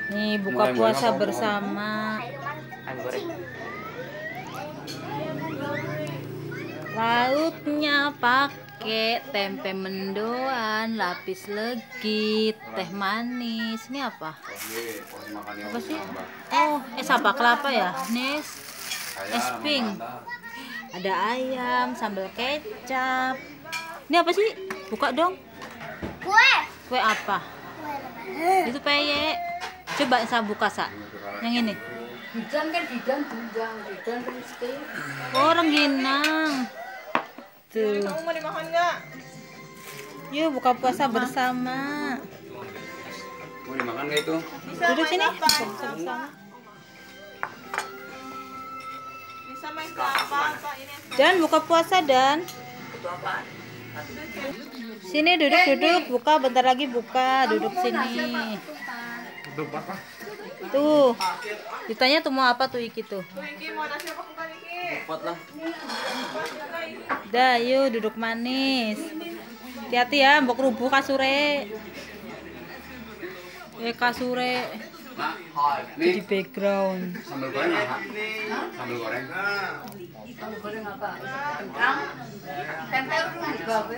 Nih buka puasa bersama. Lauknya pakai tempe mendoan, lapis legit, teh manis. Ini apa? Apa sih? Oh, apa kelapa ya? Nis, es pink. Ada ayam, sambal kecap. Ini apa sih? Buka dong. Kue. Kue apa? Itu peyek. Coba saya buka, Sa. Yang ini. Bidang kan bidang rezeki. Oh, rengginang. Tuh. Kamu mau dimakan nggak? Yuk buka puasa bersama. Mau dimakan nggak itu? Bisa Duduk main sini. apa? Bisa bersama. Bisa main apa? Ini Dan buka puasa Dan. Sini duduk. Buka bentar lagi buka. Duduk sini. Tuh. Ditanya tuh mau apa tuh Iki tuh. Iki mau nasi apa bukan Iki? Cepat lah. Dah, yuk duduk manis. Hati-hati ya, mbok rubuh kasure. Kasure Nah, di nih background. sambal goreng apa? Sambal goreng. Kamu goreng apa? Kentang. Tempe gawe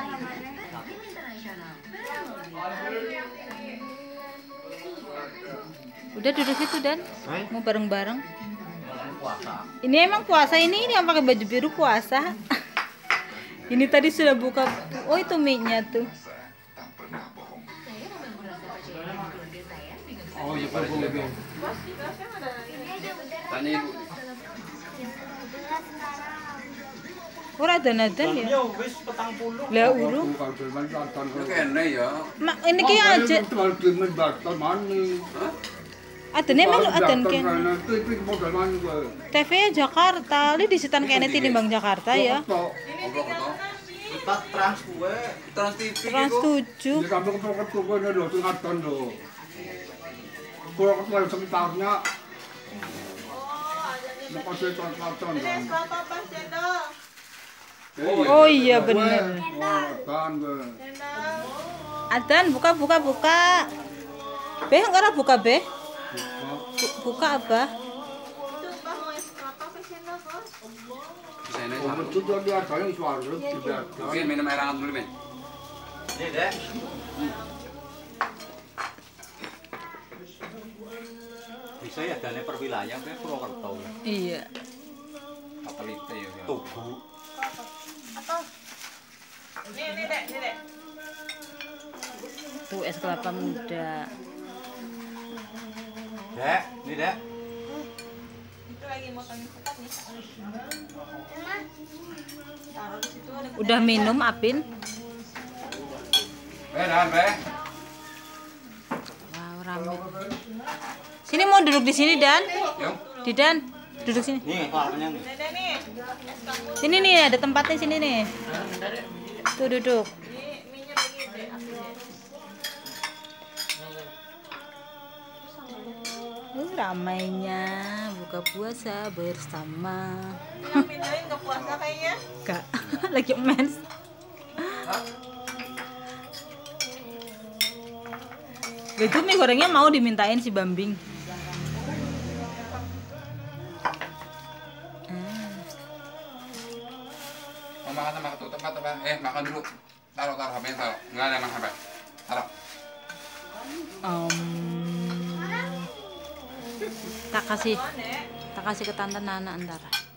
Udah duduk situ Dan. Mau bareng-bareng. Ini emang puasa ini yang pakai baju biru puasa. Ini tadi sudah buka. Oh itu mie-nya tuh. Oh iya pada juga. Tanya ibu. Ora dan-dan ya. Lah urung. Itu kene ya. Mak ini ki aja. Adene melu adan ken. TV Jakarta, li disitan kene tinimbang Jakarta ya. Trans kuwe. Trans TV Trans 7. apa cendol? Oh iya bener. Cendol. Adan buka. Be ora buka be. Buka apa? Itu Mbak mau es kelapa apa cendol, Bos? Bisa ini. Mungkin minum air hangat dulu, Men. Ini, Dek. Bisa ya dane per wilayah kayak Purwokerto. Iya. Satelite ya. Tugu. Atau Nih, Dek. Tuh es kelapa muda. Dek, ini Dek. Itu lagi motongin ketat nih. Taruh di situ ada Udah minum Apin? Dan, Be. Wow, rame. Sini mau duduk di sini Dan. Yuk. Di Dan, duduk sini. Nih, kelapanya nih. Dede nih. Es kamu Sini nih ada tempatnya sini nih. Tuh duduk. ini minyak lagi Dek, api Dek. Ramainya buka puasa bersama. Yang pindahin ke puasa kayaknya. Kak, lagi mens. Itu mie gorengnya mau dimintain si Bambing. Mau makan sama tutup mata, Be. Makan dulu. Taruh HP-nya taruh. Enggak ada makan, Be. Taruh. Tak kasih ke tante Nana ntar.